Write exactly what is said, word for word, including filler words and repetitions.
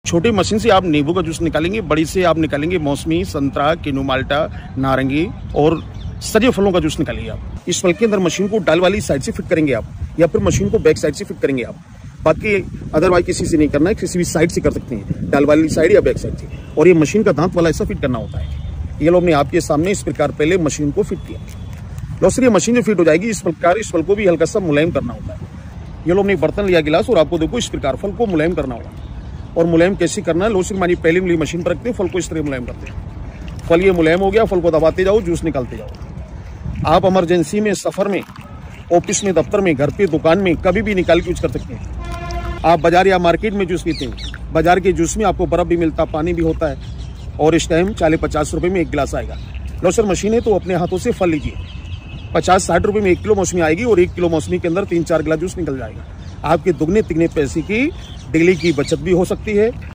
छोटी मशीन से आप नींबू का जूस निकालेंगे, बड़ी से आप निकालेंगे मौसमी, संतरा, किन्नू माल्टा, नारंगी और सभी फलों का जूस निकालिए आप। इस फल के अंदर मशीन को डाल वाली साइड से फिट करेंगे आप, या फिर मशीन को बैक साइड से फिट करेंगे आप। बाकी अदरवाइज किसी से नहीं करना है, किसी भी साइड से कर सकते हैं, डाल वाली साइड या बैक साइड से। और ये मशीन का दांत वाला ऐसा फिट करना होता है। ये लोग ने आपके सामने इस प्रकार पहले मशीन को फिट किया। लो सर, ये मशीन जो फिट हो जाएगी, इस प्रकार इस फल को भी हल्का सा मुलायम करना होता है। ये लोग ने बर्तन लिया गिलास, और आपको देखो इस प्रकार फल को मुलायम करना होगा। और मुलायम कैसे करना है, लो सर मानी पहले वाली मशीन पर रखते हैं, फल को इस तरह मुलायम करते हैं। फल ये मुलायम हो गया, फल को दबाते जाओ, जूस निकालते जाओ। आप इमरजेंसी में, सफर में, ऑफिस में, दफ्तर में, घर पे, दुकान में कभी भी निकाल के यूज कर सकते हैं। आप बाजार या मार्केट में जूस पीते हैं, बाजार के जूस में आपको बर्फ भी मिलता, पानी भी होता है, और इस टाइम चालीस पचास रुपए में एक गिलास आएगा। लो सर, मशीन है तो अपने हाथों से फल लीजिए, पचास साठ रुपए में एक किलो मौसमी आएगी, और एक किलो मौसमी के अंदर तीन चार गिलास जूस निकल जाएगा। आपके दुगने तिगने पैसे की डेली की बचत भी हो सकती है।